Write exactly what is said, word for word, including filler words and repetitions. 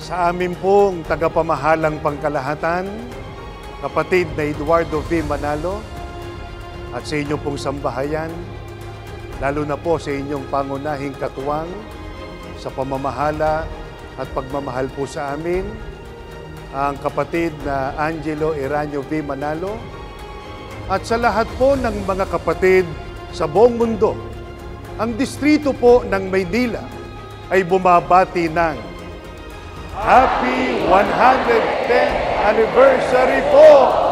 Sa amin pong tagapamahalang pangkalahatan, kapatid na Eduardo V. Manalo, at sa inyong pong sambahayan, lalo na po sa inyong pangunahing katuwang sa pamamahala at pagmamahal po sa amin, ang kapatid na Angelo Eranio V. Manalo, at sa lahat po ng mga kapatid sa buong mundo. Ang distrito po ng Maynila ay bumabati ng Happy one hundred tenth Anniversary po!